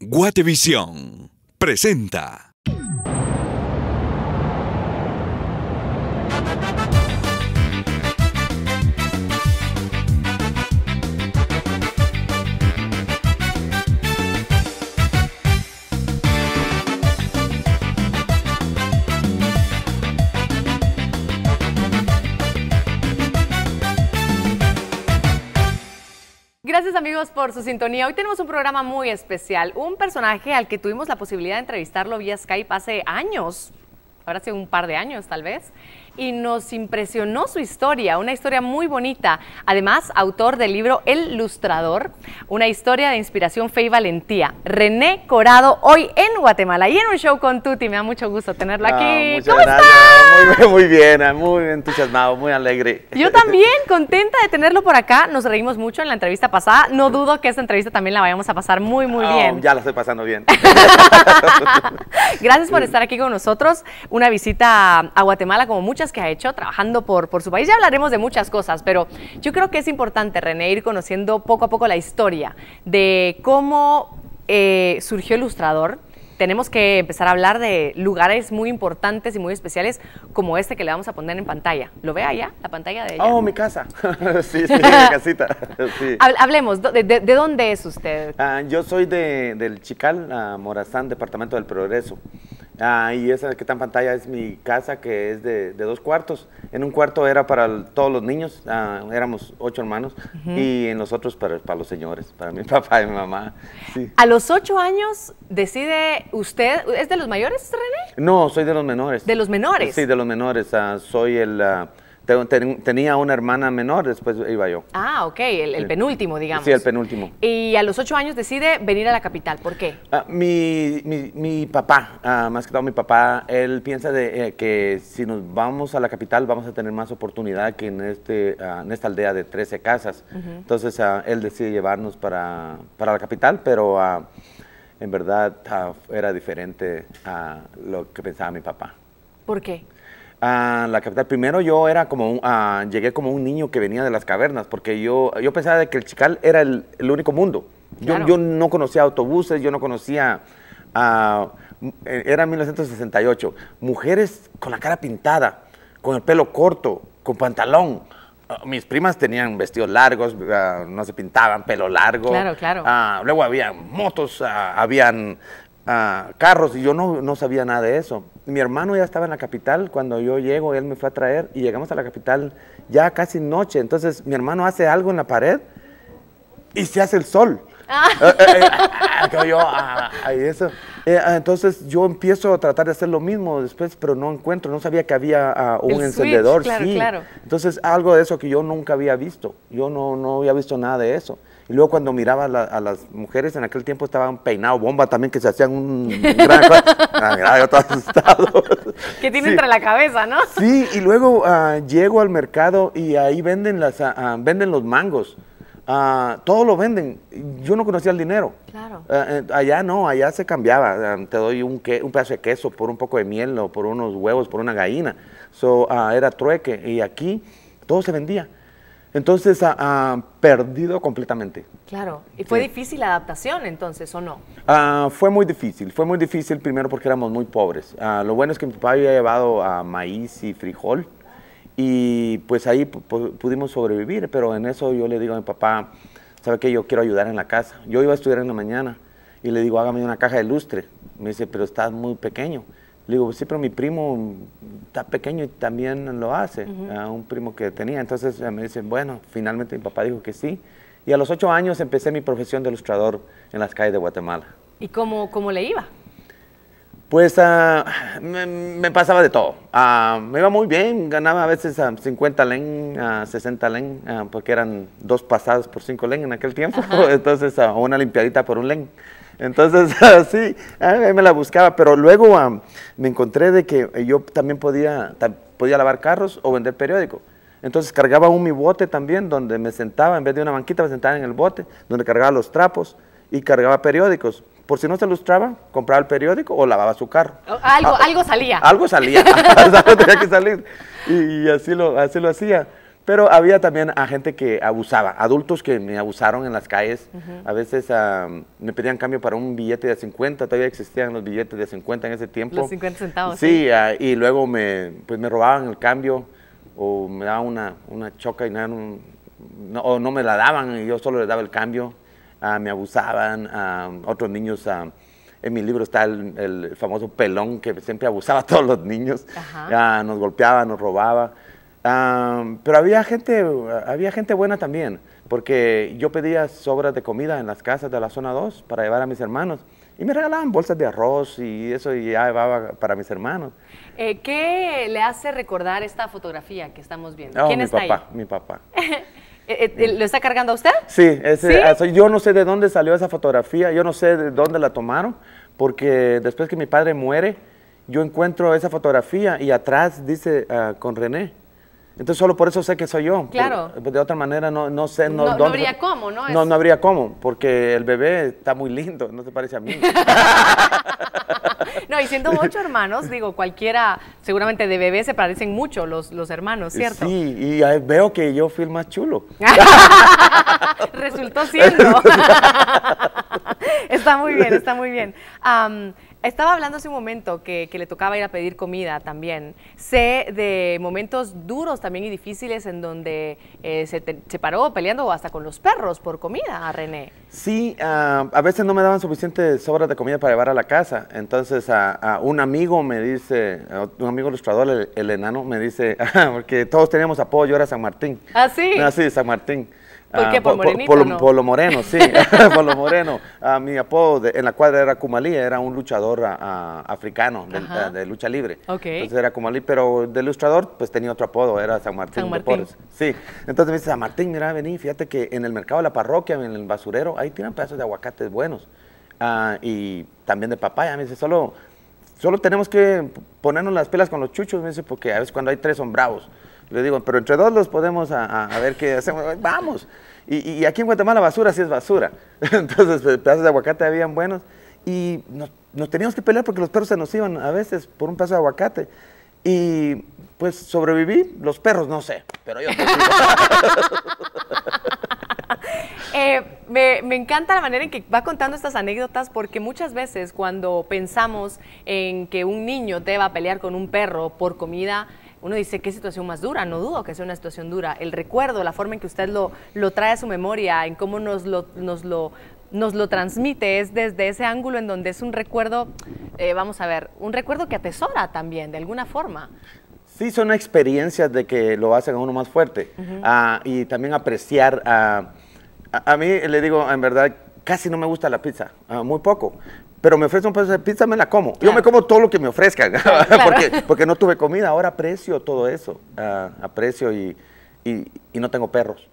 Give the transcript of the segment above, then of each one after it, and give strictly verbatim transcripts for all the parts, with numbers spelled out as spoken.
Guatevisión presenta. Gracias amigos por su sintonía. Hoy tenemos un programa muy especial, un personaje al que tuvimos la posibilidad de entrevistarlo vía Skype hace años, ahora hace un par de años tal vez, y nos impresionó su historia, una historia muy bonita. Además, autor del libro El Lustrador, una historia de inspiración, fe y valentía. René Corado, hoy en Guatemala y en un show con Tuti. Me da mucho gusto tenerlo aquí. Ah, ¿Cómo gracias. está? Muy, muy bien, muy entusiasmado, muy alegre. Yo también, contenta de tenerlo por acá. Nos reímos mucho en la entrevista pasada. No dudo que esta entrevista también la vayamos a pasar muy, muy Oh, bien. ya la estoy pasando bien. Gracias por estar aquí con nosotros. Una visita a Guatemala como muchas que ha hecho, trabajando por, por su país. Ya hablaremos de muchas cosas, pero yo creo que es importante, René, ir conociendo poco a poco la historia de cómo eh, surgió el Lustrador. Tenemos que empezar a hablar de lugares muy importantes y muy especiales como este que le vamos a poner en pantalla. ¿Lo ve allá? La pantalla de ella. Oh, mi casa. Sí, sí, mi casita. Sí. Hablemos, ¿de, de, de dónde es usted? Uh, yo soy de, del Chical, uh, Morazán, Departamento del Progreso. Uh, y esa que está en pantalla es mi casa, que es de, de dos cuartos. En un cuarto era para el, todos los niños, uh, éramos ocho hermanos, uh-huh. Y en los otros para, para los señores, para mi papá y mi mamá. Sí. A los ocho años decide usted, ¿es de los mayores, René? No, soy de los menores. ¿De los menores? Sí, de los menores. Uh, soy el... Uh, Ten, tenía una hermana menor, después iba yo. Ah, ok, el, el penúltimo, digamos. Sí, el penúltimo. Y a los ocho años decide venir a la capital, ¿por qué? Uh, mi, mi, mi papá, uh, más que todo mi papá, él piensa de, eh, que si nos vamos a la capital vamos a tener más oportunidad que en, este, uh, en esta aldea de trece casas. Uh-huh. Entonces uh, él decide llevarnos para, para la capital, pero uh, en verdad uh, era diferente a lo que pensaba mi papá. ¿Por qué? A uh, la capital. Primero yo era como un, uh, llegué como un niño que venía de las cavernas, porque yo, yo pensaba de que el Chical era el, el único mundo. Claro. Yo, yo no conocía autobuses, yo no conocía, uh, era mil novecientos sesenta y ocho, mujeres con la cara pintada, con el pelo corto, con pantalón. Uh, mis primas tenían vestidos largos, uh, no se pintaban, pelo largo. Claro, claro. Uh, luego había motos, uh, habían... Uh, carros, y yo no, no sabía nada de eso. Mi hermano ya estaba en la capital cuando yo llego, él me fue a traer y llegamos a la capital ya casi noche. Entonces mi hermano hace algo en la pared y se hace el sol. Ah. eh, eh, eh, yo, ah, eso. Eh, entonces yo empiezo a tratar de hacer lo mismo después, pero no encuentro, no sabía que había uh, un el encendedor. Switch, claro, sí. Claro. Entonces algo de eso que yo nunca había visto, yo no, no había visto nada de eso. Y luego cuando miraba a, la, a las mujeres, en aquel tiempo estaban peinados, bomba también, que se hacían un, un gran... ah, mira, yo todo asustado. Que tiene sí. entre la cabeza, ¿no? Sí, y luego uh, llego al mercado y ahí venden, las, uh, venden los mangos. Uh, todo lo venden. Yo no conocía el dinero. Claro. Uh, allá no, allá se cambiaba. Uh, te doy un, que, un pedazo de queso por un poco de miel o por unos huevos, por una gallina. So, uh, era trueque. Y aquí todo se vendía. Entonces, uh, uh, perdido completamente. Claro. ¿Y fue sí. difícil la adaptación entonces o no? Uh, fue muy difícil. Fue muy difícil primero porque éramos muy pobres. Uh, lo bueno es que mi papá había llevado uh, maíz y frijol. Y pues ahí pudimos sobrevivir, pero en eso yo le digo a mi papá, ¿sabe qué? Yo quiero ayudar en la casa. Yo iba a estudiar en la mañana y le digo, hágame una caja de lustre. Me dice, pero está muy pequeño. Le digo, sí, pero mi primo está pequeño y también lo hace, uh-huh. uh, un primo que tenía. Entonces me dice, bueno, finalmente mi papá dijo que sí. Y a los ocho años empecé mi profesión de ilustrador en las calles de Guatemala. ¿Y cómo, cómo le iba? Pues uh, me, me pasaba de todo. Uh, me iba muy bien, ganaba a veces uh, cincuenta len, uh, sesenta len, uh, porque eran dos pasadas por cinco len en aquel tiempo. Ajá. Entonces, uh, una limpiadita por un len. Entonces, uh, sí, uh, me la buscaba, pero luego uh, me encontré de que yo también podía, podía lavar carros o vender periódico. Entonces cargaba un mi bote también, donde me sentaba, en vez de una banquita, me sentaba en el bote, donde cargaba los trapos y cargaba periódicos. Por si no se ilustraba, compraba el periódico o lavaba su carro. Algo, ah, algo salía. Algo salía, algo tenía que salir. Y, y así, lo, así lo hacía. pero había también a gente que abusaba, adultos que me abusaron en las calles. Uh-huh. A veces uh, me pedían cambio para un billete de cincuenta, todavía existían los billetes de cincuenta en ese tiempo. Los cincuenta centavos. Sí, sí. Uh, y luego me, pues me robaban el cambio o me daban una, una choca y no, no, o no me la daban y yo solo les daba el cambio. Uh, me abusaban, uh, otros niños... Uh, En mi libro está el, el famoso pelón que siempre abusaba a todos los niños, uh, nos golpeaba, nos robaba. Um, pero había gente, había gente buena también, porque yo pedía sobras de comida en las casas de la zona dos para llevar a mis hermanos. Y me regalaban bolsas de arroz y eso y ya llevaba para mis hermanos. Eh, ¿Qué le hace recordar esta fotografía que estamos viendo? Oh, ¿Quién mi está papá, ahí? Mi papá. ¿Lo está cargando a usted? Sí, ese, ¿Sí? yo no sé de dónde salió esa fotografía, yo no sé de dónde la tomaron, porque después que mi padre muere, yo encuentro esa fotografía y atrás dice uh, con René. Entonces solo por eso sé que soy yo. Claro. Por, de otra manera no, no sé. No, No, no dónde, habría cómo, ¿no? No, es... no habría cómo, porque el bebé está muy lindo, no se parece a mí. No, y siendo ocho hermanos, digo, cualquiera, seguramente de bebé se parecen mucho los, los hermanos, ¿cierto? Sí, y uh, veo que yo fui el más chulo. Resultó siendo. Está muy bien, está muy bien. Um, Estaba hablando hace un momento que, que le tocaba ir a pedir comida también. Sé de momentos duros también y difíciles en donde eh, se, te, se paró peleando hasta con los perros por comida, a René. Sí, uh, a veces no me daban suficientes sobras de comida para llevar a la casa. Entonces uh, uh, un amigo me dice, uh, un amigo ilustrador, el, el enano, me dice, porque todos teníamos apodo, yo era San Martín. ¿Ah, sí? Ah, sí, San Martín. ¿Por qué? ¿Por uh, morenito por, por, no? por lo moreno, sí, por lo moreno. Uh, mi apodo de, en la cuadra era Kumalí, era un luchador uh, africano de, uh, de lucha libre. Okay. Entonces era Kumalí, pero de ilustrador pues tenía otro apodo, era San Martín. San Martín. De Porres. Sí, entonces me dice, San Martín, mira, vení, fíjate que en el mercado de la parroquia, en el basurero, ahí tiran pedazos de aguacates buenos. Uh, y también de papaya, me dice, solo, solo tenemos que ponernos las pilas con los chuchos, me dice, porque a veces cuando hay tres son bravos. Le digo, pero entre dos los podemos a, a, a ver qué hacemos, vamos. Y, y aquí en Guatemala basura sí es basura. Entonces pedazos de aguacate habían buenos y nos, nos teníamos que pelear porque los perros se nos iban a veces por un pedazo de aguacate. Y pues sobreviví, los perros no sé, pero yo eh, me, me encanta la manera en que va contando estas anécdotas porque muchas veces cuando pensamos en que un niño deba pelear con un perro por comida, uno dice, ¿qué situación más dura? No dudo que sea una situación dura. El recuerdo, la forma en que usted lo, lo trae a su memoria, en cómo nos lo, nos, lo, nos lo transmite, es desde ese ángulo en donde es un recuerdo, eh, vamos a ver, un recuerdo que atesora también, de alguna forma. Sí, son experiencias de que lo hacen a uno más fuerte. Uh-huh. uh, y también apreciar. Uh, a, a mí, le digo, en verdad, casi no me gusta la pizza, uh, muy poco. Pero me ofrecen un pedazo de pizza, me la como. Claro. Yo me como todo lo que me ofrezcan, claro, claro. porque, porque no tuve comida. Ahora aprecio todo eso. Uh, aprecio y, y, y no tengo perros.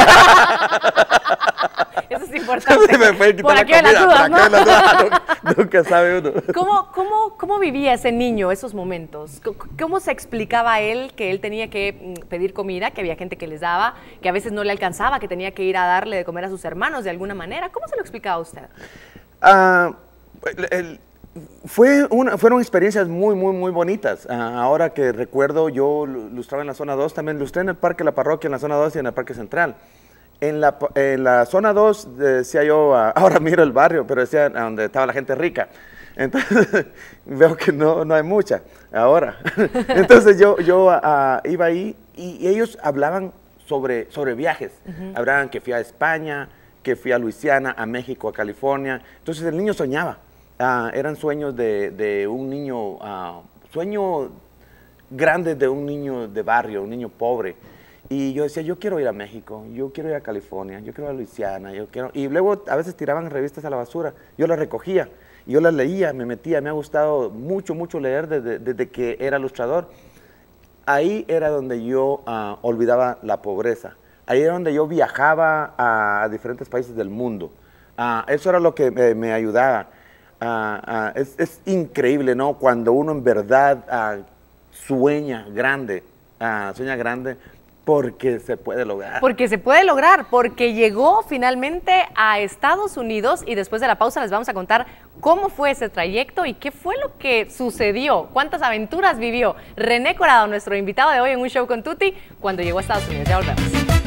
Eso es importante. Me fue por aquí en las dudas, ¿no? Nunca, nunca sabe uno. ¿Cómo, cómo, ¿Cómo vivía ese niño esos momentos? ¿Cómo se explicaba a él que él tenía que pedir comida, que había gente que les daba, que a veces no le alcanzaba, que tenía que ir a darle de comer a sus hermanos de alguna manera? ¿Cómo se lo explicaba a usted? Uh, el, el, fue una, fueron experiencias muy, muy, muy bonitas. Uh, ahora que recuerdo, yo lustraba en la zona dos, también lustré en el Parque La Parroquia, en la zona dos y en el Parque Central. En la, en la zona dos decía yo, uh, ahora miro el barrio, pero decía uh, donde estaba la gente rica. Entonces veo que no, no hay mucha ahora. Entonces yo, yo uh, iba ahí y, y ellos hablaban sobre, sobre viajes. Uh-huh. Hablaban que fui a España, que fui a Luisiana, a México, a California. Entonces el niño soñaba. Uh, eran sueños de, de un niño, uh, sueño grande de un niño de barrio, un niño pobre. Y yo decía, yo quiero ir a México, yo quiero ir a California, yo quiero ir a Luisiana, yo quiero... Y luego a veces tiraban revistas a la basura, yo las recogía, yo las leía, me metía, me ha gustado mucho, mucho leer desde, desde que era ilustrador. Ahí era donde yo uh, olvidaba la pobreza. Ahí era donde yo viajaba a, a diferentes países del mundo. Uh, eso era lo que me, me ayudaba. Uh, uh, es, es increíble, ¿no? Cuando uno en verdad uh, sueña grande, uh, sueña grande, Porque se puede lograr. Porque se puede lograr, porque llegó finalmente a Estados Unidos y después de la pausa les vamos a contar cómo fue ese trayecto y qué fue lo que sucedió, cuántas aventuras vivió René Corado, nuestro invitado de hoy en Un Show con Tuti, cuando llegó a Estados Unidos. Ya volvemos.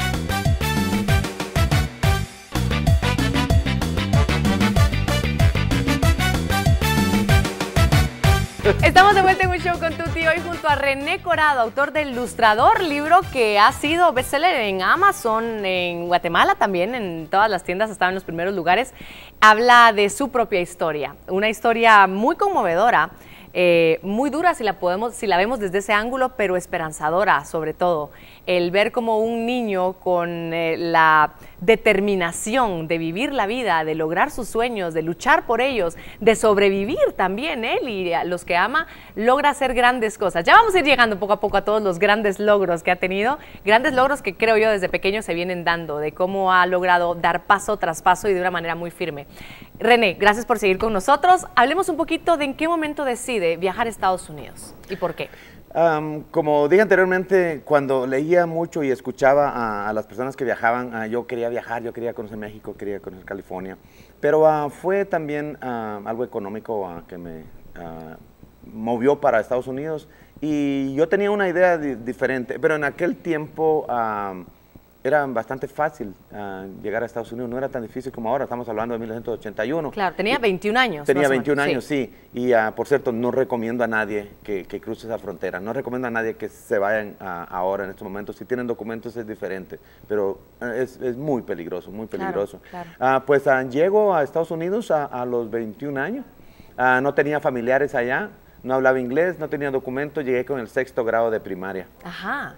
Estamos de vuelta en Un Show con Tuti, hoy junto a René Corado, autor del Ilustrador, libro que ha sido bestseller en Amazon, en Guatemala también, en todas las tiendas, estaba en los primeros lugares. Habla de su propia historia, una historia muy conmovedora, eh, muy dura si la, podemos, si la vemos desde ese ángulo, pero esperanzadora sobre todo. El ver como un niño con eh, la determinación de vivir la vida, de lograr sus sueños, de luchar por ellos, de sobrevivir también él y a los que ama, logra hacer grandes cosas. Ya vamos a ir llegando poco a poco a todos los grandes logros que ha tenido, grandes logros que creo yo desde pequeño se vienen dando, de cómo ha logrado dar paso tras paso y de una manera muy firme. René, gracias por seguir con nosotros. Hablemos un poquito de en qué momento decide viajar a Estados Unidos y por qué. Um, como dije anteriormente, cuando leía mucho y escuchaba a, a las personas que viajaban, uh, yo quería viajar, yo quería conocer México, quería conocer California, pero uh, fue también uh, algo económico uh, que me uh, movió para Estados Unidos y yo tenía una idea di diferente, pero en aquel tiempo uh, era bastante fácil uh, llegar a Estados Unidos, no era tan difícil como ahora, estamos hablando de mil novecientos ochenta y uno. Claro, tenía veintiún años. Tenía veintiún años, sí, sí. y uh, por cierto, no recomiendo a nadie que, que cruce esa frontera, no recomiendo a nadie que se vayan uh, ahora en estos momentos, si tienen documentos es diferente, pero uh, es, es muy peligroso, muy peligroso. Claro, claro. Uh, pues uh, llego a Estados Unidos a, a los veintiún años, uh, no tenía familiares allá, no hablaba inglés, no tenía documentos, llegué con el sexto grado de primaria. Ajá.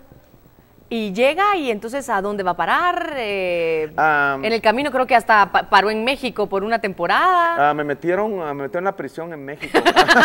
Y llega y entonces ¿a dónde va a parar? Eh, um, en el camino creo que hasta pa paró en México por una temporada. Uh, me metieron uh, me metieron en la prisión en México.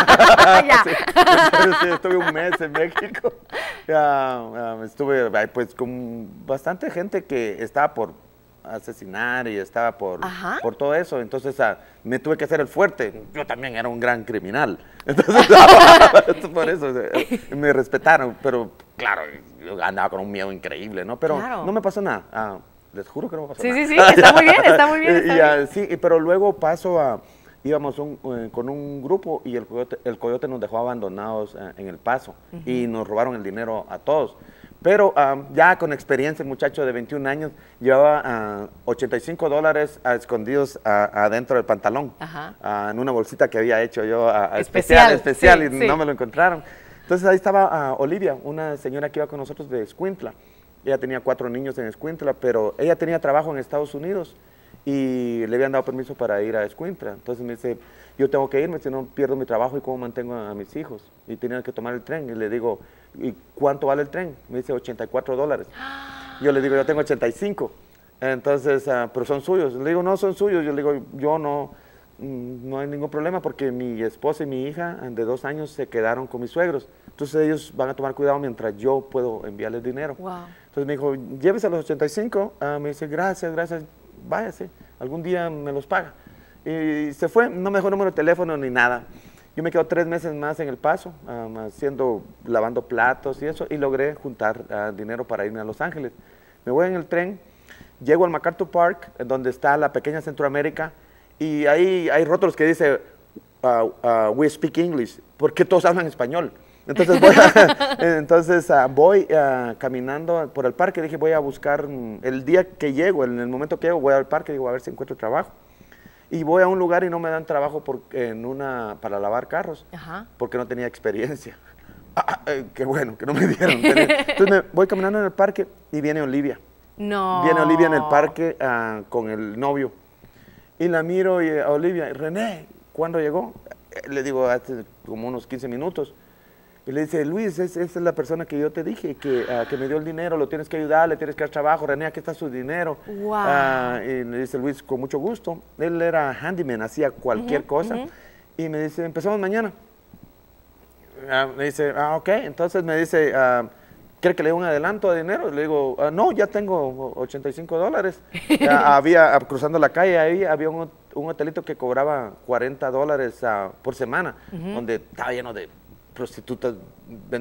Ya. Sí, sí, estuve un mes en México. Uh, uh, estuve pues con bastante gente que estaba por asesinar y estaba por, por todo eso, entonces uh, me tuve que hacer el fuerte, yo también era un gran criminal, entonces por eso uh, me respetaron, pero claro, yo andaba con un miedo increíble, ¿no? Pero claro, no me pasó nada, uh, les juro que no me pasó sí, nada. Sí, sí, sí, está muy bien, está muy bien. Está y, bien. Uh, sí, pero luego paso a, íbamos un, uh, con un grupo y el coyote, el coyote nos dejó abandonados uh, en El Paso uh-huh. y nos robaron el dinero a todos. Pero um, ya con experiencia, el muchacho de veintiún años llevaba uh, ochenta y cinco dólares uh, escondidos uh, adentro del pantalón, uh, en una bolsita que había hecho yo uh, especial, especial, especial sí, y sí. no me lo encontraron. Entonces ahí estaba uh, Olivia, una señora que iba con nosotros de Escuintla. Ella tenía cuatro niños en Escuintla, pero ella tenía trabajo en Estados Unidos y le habían dado permiso para ir a Escuintla. Entonces me dice, yo tengo que irme, si no pierdo mi trabajo y cómo mantengo a, a mis hijos. Y tenía que tomar el tren. Y le digo, ¿y cuánto vale el tren? Me dice ochenta y cuatro dólares. Yo le digo, yo tengo ochenta y cinco. Entonces, uh, pero son suyos. Le digo, no son suyos. Yo le digo, yo no, no hay ningún problema porque mi esposa y mi hija de dos años se quedaron con mis suegros. Entonces ellos van a tomar cuidado mientras yo puedo enviarles dinero. Wow. Entonces me dijo, llévese a los ochenta y cinco. Uh, me dice, gracias, gracias. Váyase, algún día me los paga. Y se fue, no me dejó número de teléfono ni nada. Yo me quedo tres meses más en El Paso, um, haciendo, lavando platos y eso, y logré juntar uh, dinero para irme a Los Ángeles. Me voy en el tren, llego al MacArthur Park, donde está la pequeña Centroamérica, y ahí hay rótulos que dice, uh, uh, we speak English, porque todos hablan español. Entonces voy, a, entonces, uh, voy uh, caminando por el parque, dije voy a buscar, um, el día que llego, en el momento que llego, voy al parque, digo a ver si encuentro trabajo. Y voy a un lugar y no me dan trabajo por, en una, para lavar carros, Ajá. porque no tenía experiencia. Ah, eh, qué bueno, que no me dieron. Entonces me voy caminando en el parque y viene Olivia. No. Viene Olivia en el parque uh, con el novio. Y la miro y a Olivia, René, ¿cuándo llegó? Le digo, hace como unos quince minutos. Y le dice, Luis, es, esa es la persona que yo te dije, que, uh, que me dio el dinero, lo tienes que ayudar, le tienes que dar trabajo, René, aquí está su dinero. Wow. Uh, y le dice Luis, con mucho gusto. Él era handyman, hacía cualquier uh-huh, cosa. Uh-huh. Y me dice, empezamos mañana. Uh, me dice, ah, ok. Entonces me dice, uh, ¿quiere que le dé un adelanto de dinero? Le digo, uh, no, ya tengo ochenta y cinco dólares. uh, había, uh, cruzando la calle, ahí había un, un hotelito que cobraba cuarenta dólares uh, por semana, uh-huh. donde estaba lleno de prostitutas